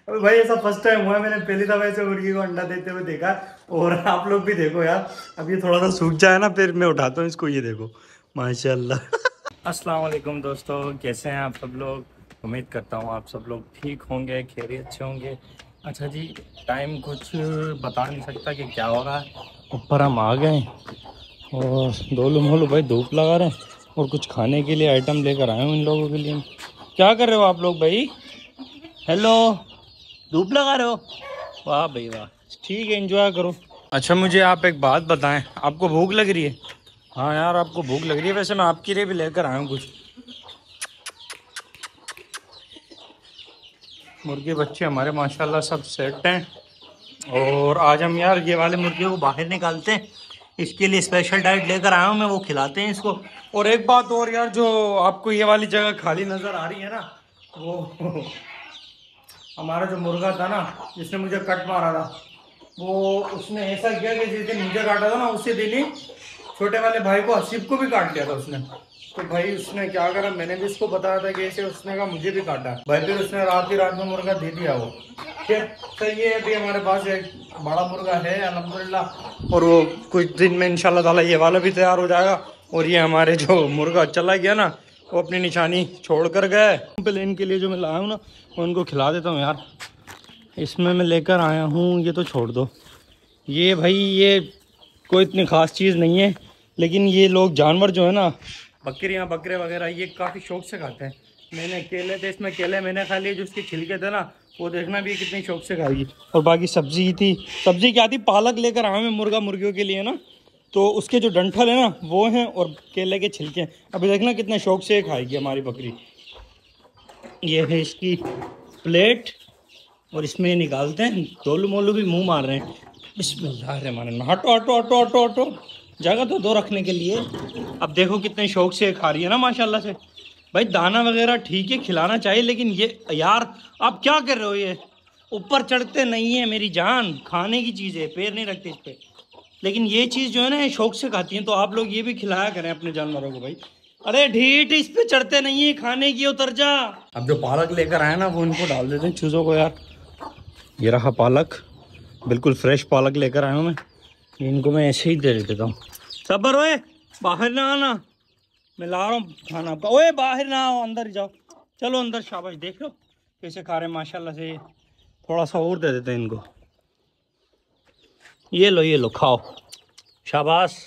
अबे भाई ऐसा फर्स्ट टाइम हुआ है, मैंने पहली दफा ऐसे मुर्गी को अंडा देते हुए देखा। और आप लोग भी देखो यार, अब ये थोड़ा सा सूख जाए ना फिर मैं उठाता हूँ इसको, ये देखो माशाल्लाह। अस्सलाम वालेकुम दोस्तों, कैसे हैं आप सब लोग। उम्मीद करता हूँ आप सब लोग ठीक होंगे, खैरियत से होंगे। अच्छा जी, टाइम कुछ बता नहीं सकता कि क्या हो रहा है। ऊपर हम आ गए और दोलू मोलू भाई धूप लगा रहे हैं और कुछ खाने के लिए आइटम लेकर आए हूँ इन लोगों के लिए। क्या कर रहे हो आप लोग भाई? हेलो, धूप लगा रहे हो? वाह भाई वाह, ठीक है, एंजॉय करो। अच्छा मुझे आप एक बात बताएं, आपको भूख लग रही है? हाँ यार आपको भूख लग रही है, वैसे मैं आपके लिए भी लेकर आया हूँ कुछ। मुर्गे बच्चे हमारे माशाल्लाह सब सेट हैं। और आज हम यार ये वाले मुर्गे को बाहर निकालते हैं, इसके लिए स्पेशल डाइट लेकर आया हूँ मैं, वो खिलाते हैं इसको। और एक बात और यार, जो आपको ये वाली जगह खाली नज़र आ रही है ना, वो हमारा जो मुर्गा था ना जिसने मुझे कट मारा था, वो उसने ऐसा किया कि जिस दिन मुझे काटा था ना उसी दिन ही छोटे वाले भाई को, हसीब को भी काट लिया था उसने। तो भाई उसने क्या करा, मैंने भी उसको बताया था कि ऐसे, उसने कहा मुझे भी काटा भाई, फिर उसने रात ही रात में मुर्गा दे दिया वो। फिर सही है, अभी हमारे पास एक बड़ा मुर्गा है अल्हम्दुलिल्लाह, और वो कुछ दिन में इंशाल्लाह ताला ये वाला भी तैयार हो जाएगा। और ये हमारे जो मुर्गा चला गया ना, वो अपनी निशानी छोड़ कर गए। प्लेन के लिए जो मैं लाया हूँ ना, वो उनको खिला देता हूँ यार। इसमें मैं लेकर आया हूँ, ये तो छोड़ दो, ये भाई ये कोई इतनी ख़ास चीज़ नहीं है, लेकिन ये लोग जानवर जो है ना, बकरियाँ बकरे वगैरह, ये काफ़ी शौक से खाते हैं। मैंने केले थे, इसमें केले मैंने खा लिए, जो उसके छिलके थे ना, वो देखना भी कितनी शौक से खाएगी। और बाकी सब्जी थी, सब्जी क्या थी, पालक लेकर आया मैं मुर्गा मुर्गियों के लिए ना, तो उसके जो डंठल है ना वो हैं, और केले के छिलके हैं। अभी देखना कितने शौक से खाएगी हमारी बकरी। ये है इसकी प्लेट, और इसमें निकालते हैं। टोलू मोलू भी मुंह मार रहे हैं। बिस्मिल्लाहिर्रहमानिर्रहीम। हटो हटो हटो हटो हटो, जगह तो दो रखने के लिए। अब देखो कितने शौक से खा रही है ना माशाल्लाह से। भाई दाना वगैरह ठीक है, खिलाना चाहिए, लेकिन ये यार आप क्या कर रहे हो? ये ऊपर चढ़ते नहीं है मेरी जान, खाने की चीज़ है, पैर नहीं रखते इस पर। लेकिन ये चीज़ जो है ना, ये शौक से खाती हैं, तो आप लोग ये भी खिलाया करें अपने जानवरों को भाई। अरे ढीठ, इस पे चढ़ते नहीं है, खाने की उतर जा। अब जो पालक लेकर आए ना, वो इनको डाल देते हैं चूज़ों को यार। ये रहा पालक, बिल्कुल फ्रेश पालक लेकर आया हूँ मैं, इनको मैं ऐसे ही दे देता हूँ। सबर ओए, बाहर ना आना, मैं ला रहा हूँ खाना आपका। ओए बाहर ना आओ, अंदर जाओ, चलो अंदर। शाबाश, देख लो कैसे खा रहे हैं माशाल्लाह से। थोड़ा सा और दे देते हैं इनको, ये लो खाओ, शाबाश,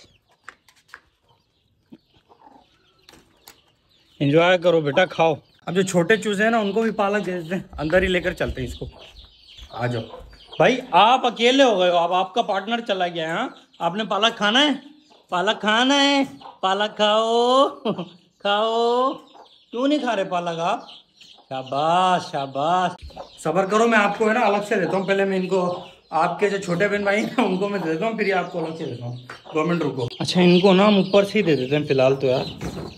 एंजॉय करो बेटा, खाओ। अब जो छोटे चूजे हैं ना, उनको भी पालक दे देते हैं, अंदर ही लेकर चलते हैं इसको। आ जाओ भाई, आप अकेले हो गए हो, अब आपका पार्टनर चला गया है। हाँ, आपने पालक खाना है, पालक खाना है, पालक खाओ खाओ। क्यों नहीं खा रहे पालक आप? शाबाश शाबाश, सबर करो, मैं आपको है ना अलग से देता हूँ। पहले मैं इनको, आपके जो छोटे बहन भाई हैं उनको मैं दे देता हूँ, फिर ये आपको अलग से देता हूँ। 2 मिनट रुको। अच्छा इनको ना हम ऊपर से ही दे देते हैं फिलहाल तो यार।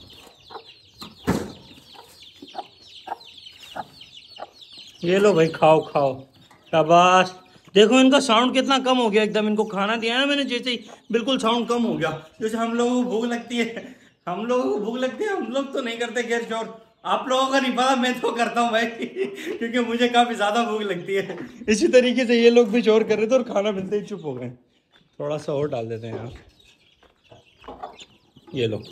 ये लो भाई, खाओ खाओ, शाबाश। देखो इनका साउंड कितना कम हो गया एकदम, इनको खाना दिया ना मैंने जैसे ही, बिल्कुल साउंड कम हो गया। जैसे हम लोगों को भूख लगती है, हम लोगों को भूख लगती है, हम लोग तो नहीं करते गैर शोर। आप लोगों का नहीं पता, मैं तो करता हूँ भाई क्योंकि मुझे काफ़ी ज़्यादा भूख लगती है। इसी तरीके से ये लोग भी शोर कर रहे थे और खाना मिलते ही चुप हो गए। थोड़ा सा और डाल देते हैं यार, ये लो।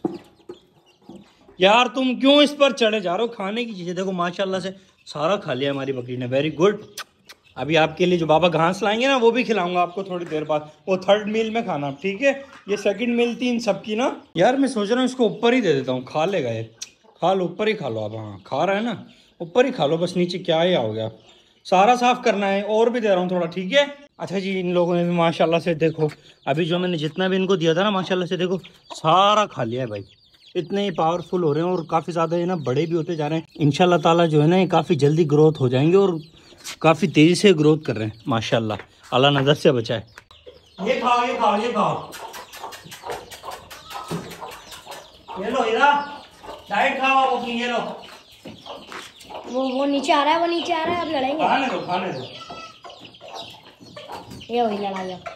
यार तुम क्यों इस पर चढ़े जा रहे हो? खाने की चीज़ें देखो माशाल्लाह से सारा खा लिया हमारी बकरी ने, वेरी गुड। अभी आपके लिए जो बाबा घास लाएंगे ना, वो भी खिलाऊंगा आपको थोड़ी देर बाद, वो थर्ड मील में खाना, ठीक है? ये सेकंड मील थी इन सबकी ना। यार मैं सोच रहा हूँ इसको ऊपर ही दे देता हूँ, खा लेगा ये। खा लो, ऊपर ही खा लो आप। हाँ खा रहा है ना, ऊपर ही खा लो, बस नीचे क्या ही आओगे आप। सारा साफ करना है, और भी दे रहा हूँ थोड़ा, ठीक है? अच्छा जी, इन लोगों ने भी माशाल्लाह से देखो, अभी जो मैंने जितना भी इनको दिया था ना, माशाल्लाह से देखो सारा खा लिया है भाई। इतने ही पावरफुल हो रहे हैं, और काफ़ी ज़्यादा ये ना बड़े भी होते जा रहे हैं। इंशाल्लाह ताला जो है ना, ये काफ़ी जल्दी ग्रोथ हो जाएंगे, और काफ़ी तेज़ी से ग्रोथ कर रहे हैं माशाल्लाह, अल्लाह नज़र से बचाए। ये खाओ ये खाओ ये खाओ, ये लो हीरा, डाइट खाओ आप अपनी, ये लो। वो नीचे आ रहा है, वो नीचे आ रहा है, अब लड़ेंगे। खाने दो खाने दो। ये वही लड़ाई है।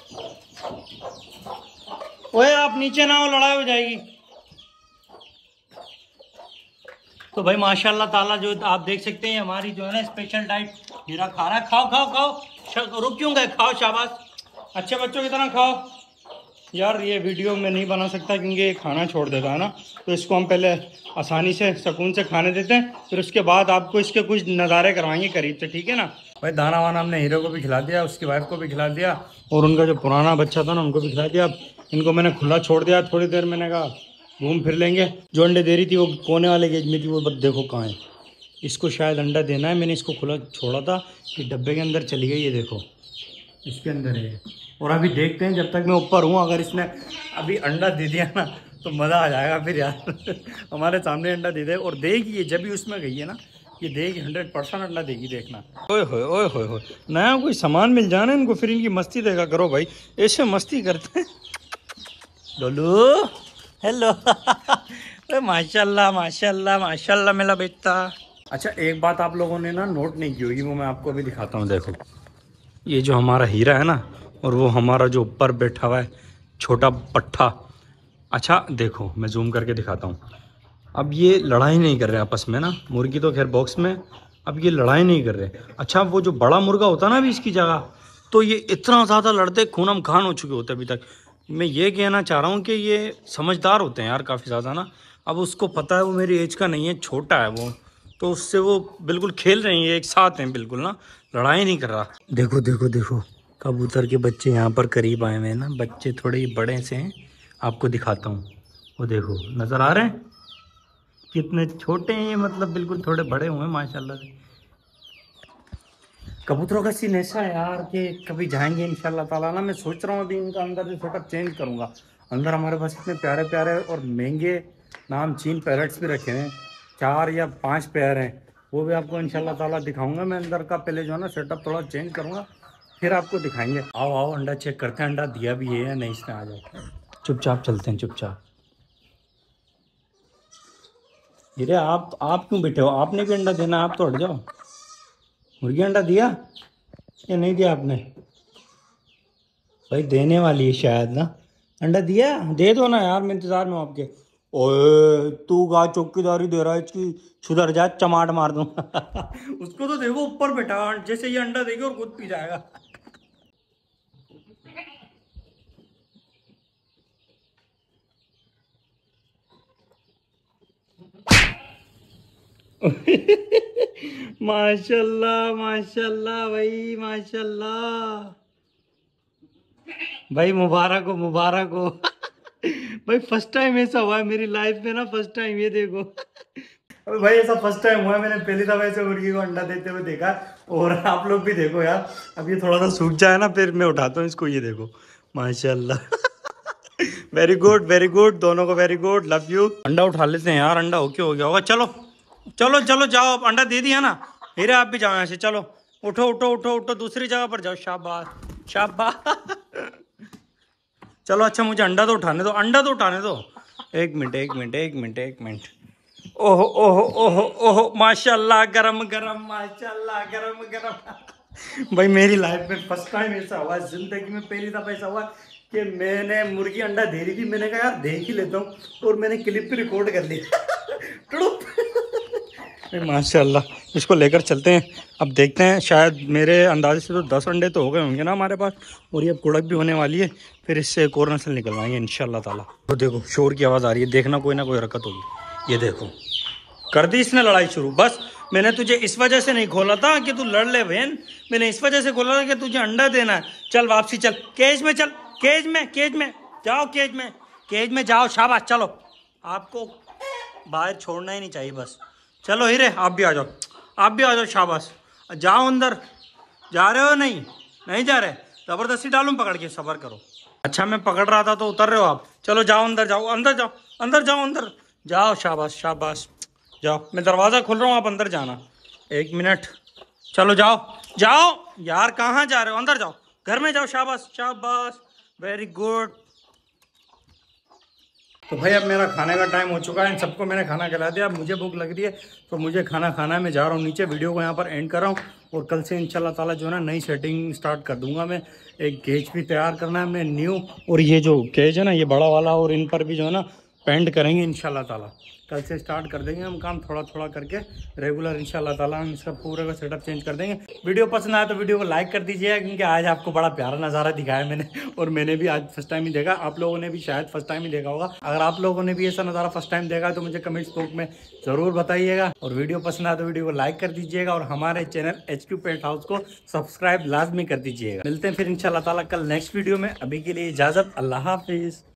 ओए आप नीचे ना हो, लड़ाई हो जाएगी। तो भाई माशाल्लाह ताला जो आप देख सकते हैं, हमारी जो है ना स्पेशल डाइट हीरा खा रहा है, खाओ खाओ खाओ, रुक क्यों गए, खाओ शाबाश, अच्छे बच्चों की तरह खाओ। यार ये वीडियो में नहीं बना सकता क्योंकि ये खाना छोड़ देता है ना, तो इसको हम पहले आसानी से सुकून से खाने देते हैं, फिर उसके बाद आपको इसके कुछ नज़ारे करवाएंगे करीब से, ठीक है ना भाई। दाना वाना हमने हीरो को भी खिला दिया, उसकी वाइफ को भी खिला दिया, और उनका जो पुराना बच्चा था ना उनको भी खिला दिया। अब इनको मैंने खुला छोड़ दिया, थोड़ी देर मैंने कहा घूम फिर लेंगे। जो अंडे दे रही थी वो कोने वाले गेज में थी, वो बस देखो कहाँ है, इसको शायद अंडा देना है। मैंने इसको खुला छोड़ा था, ये डब्बे के अंदर चली गई, ये देखो इसके अंदर है। और अभी देखते हैं, जब तक मैं ऊपर हूँ, अगर इसने अभी अंडा दे दिया ना तो मज़ा आ जाएगा फिर यार हमारे सामने अंडा दे दे, और देगी ये जब भी उसमें गई है ना, ये देगी 100% अंडा देगी, देखना। ओए होए नया कोई सामान मिल जाना इनको, फिर इनकी मस्ती देखा करो भाई, ऐसे मस्ती करते हैं। डोलू हेलो माशाल्लाह माशाल्लाह माशाल्लाह मेरा बेटा। अच्छा एक बात आप लोगों ने ना नोट नहीं की होगी, वो मैं आपको अभी दिखाता हूँ। देखो ये जो हमारा हीरा है ना, और वो हमारा जो ऊपर बैठा हुआ है छोटा पट्ठा, अच्छा देखो मैं जूम करके दिखाता हूँ। अब ये लड़ाई नहीं कर रहे आपस में ना, मुर्गी तो खैर बॉक्स में, अब ये लड़ाई नहीं कर रहे। अच्छा वो जो बड़ा मुर्गा होता ना अभी इसकी जगह, तो ये इतना ज़्यादा लड़ते खूनम खान हो चुके होते अभी तक। मैं ये कहना चाह रहा हूँ कि ये समझदार होते हैं यार काफ़ी ज़्यादा ना। अब उसको पता है वो मेरी एज का नहीं है, छोटा है वो, तो उससे वो बिल्कुल खेल रहे हैं, एक साथ हैं बिल्कुल ना, लड़ाई नहीं कर रहा। देखो देखो देखो कबूतर के बच्चे यहाँ पर करीब आए हुए हैं ना, बच्चे थोड़े बड़े से हैं, आपको दिखाता हूँ। वो देखो नज़र आ रहे हैं कितने छोटे हैं, मतलब बिल्कुल थोड़े बड़े हुए हैं माशाल्लाह से। कबूतरों का सीन ऐसा है यार कि कभी जाएंगे इंशाल्लाह ताला ना, मैं सोच रहा हूँ अभी इनका अंदर से सेटअप चेंज करूँगा। अंदर हमारे पास इतने प्यारे प्यारे और महंगे नाम चीन पैरट्स भी रखे हैं, 4 या 5 पेयर हैं, वो भी आपको इंशाल्लाह ताला दिखाऊंगा मैं। अंदर का पहले जो है ना सेटअप थोड़ा चेंज करूँगा, फिर आपको दिखाएंगे। आओ आओ अंडा चेक करते हैं, अंडा दिया भी है या नहीं इसने, आ जाओ चुपचाप चलते हैं चुपचाप। ये आप क्यों बैठे हो, आपने भी अंडा देना, आप तो हट जाओ। मुर्गी अंडा दिया या नहीं दिया आपने, भाई देने वाली है शायद ना, अंडा दिया, दे दो ना यार, मैं इंतजार में हूँ आपके। ओए तू गा चौकीदारी दे रहा है इसकी, सुधर जा चमाट मार दूँ उसको तो देखो ऊपर बैठा, जैसे ये अंडा देगा और खुद पी जाएगा माशाल्लाह माशाल्लाह भाई माशाल्लाह, भाई मुबारक हो भाई फर्स्ट टाइम ऐसा हुआ है मेरी लाइफ में ना, फर्स्ट टाइम ये देखो अबे भाई ऐसा फर्स्ट टाइम हुआ है, मैंने पहली दफा ऐसे मुर्गी को अंडा देते हुए देखा। और आप लोग भी देखो यार, अब ये थोड़ा सा सूख जाए ना फिर मैं उठाता हूँ इसको, ये देखो माशाल्लाह वेरी गुड दोनों को, वेरी गुड, लव यू। अंडा उठा लेते हैं यार, अंडा हो गया होगा, चलो चलो चलो जाओ, अब अंडा दे दिया ना, हीरे आप भी जाओ यहाँ से, चलो उठो उठो उठो उठो, दूसरी जगह पर जाओ, शाबाश शाबाश चलो अच्छा मुझे अंडा तो उठाने दो, अंडा तो उठाने दो, एक मिनट। ओहो ओहो ओहो ओहो माशाल्लाह गरम गरम, माशाल्लाह गरम गरम भाई मेरी लाइफ में फर्स्ट टाइम ऐसा हुआ, जिंदगी में पहली दफा ऐसा हुआ कि मैंने मुर्गी अंडा दे रही थी, मैंने कहा यार देख ही लेता हूँ, और मैंने क्लिप पे रिकॉर्ड कर लिया माशाल्लाह। इसको लेकर चलते हैं, अब देखते हैं, शायद मेरे अंदाजे से तो 10 अंडे तो हो गए होंगे ना हमारे पास, और ये कुड़क भी होने वाली है, फिर इससे एक और नस्ल निकलवाएंगे इंशाल्लाह ताला। तो देखो शोर की आवाज़ आ रही है, देखना कोई ना कोई हरकत होगी। ये देखो कर दी इसने लड़ाई शुरू, बस मैंने तुझे इस वजह से नहीं खोला था कि तू लड़ ले बहन, मैंने इस वजह से खोला था कि तुझे अंडा देना है। चल वापसी चल, केज में चल, केज में जाओ, केज में जाओ, शाबाश। चलो आपको बाहर छोड़ना ही नहीं चाहिए बस, चलो हीरे आप भी आ जाओ, शाबाश, जाओ अंदर। जा रहे हो नहीं जा रहे, ज़बरदस्ती डालूं पकड़ के, सब्र करो। अच्छा मैं पकड़ रहा था तो उतर रहे हो आप, चलो जाओ अंदर जाओ, शाबाश जाओ, मैं दरवाज़ा खोल रहा हूँ, आप अंदर जाना, 1 मिनट, चलो जाओ यार, कहाँ जा रहे हो, अंदर जाओ, घर में जाओ, शाबाश वेरी गुड। तो भाई अब मेरा खाने का टाइम हो चुका है, इन सबको मैंने खाना खिला दिया, अब मुझे भूख लग रही है तो मुझे खाना खाना है, मैं जा रहा हूँ नीचे, वीडियो को यहाँ पर एंड कर रहा हूँ। और कल से इंशाल्लाह ताला जो है ना नई सेटिंग स्टार्ट कर दूंगा मैं, एक केज भी तैयार करना है मैं न्यू, और ये जो केज है ना ये बड़ा वाला, और इन पर भी जो है ना पेंट करेंगे इंशाल्लाह ताला। कल से स्टार्ट कर देंगे हम काम थोड़ा थोड़ा करके रेगुलर इंशाल्लाह ताला हम इसका पूरा का सेटअप चेंज कर देंगे। वीडियो पसंद आया तो वीडियो को लाइक कर दीजिएगा, क्योंकि आज आपको बड़ा प्यारा नज़ारा दिखाया मैंने, और मैंने भी आज फर्स्ट टाइम ही देखा, आप लोगों ने भी शायद फर्स्ट टाइम ही देखा होगा। अगर आप लोगों ने भी ऐसा नज़ारा फर्स्ट टाइम देखा तो मुझे कमेंट्स बॉक्स में ज़रूर बताइएगा, और वीडियो पसंद आया तो वीडियो को लाइक कर दीजिएगा, और हमारे चैनल HQ पेंट हाउस को सब्सक्राइब लाजमी कर दीजिएगा। मिलते हैं फिर इंशाल्लाह ताला कल नेक्स्ट वीडियो में। अभी के लिए इजाज़त, अल्लाह हाफिज़।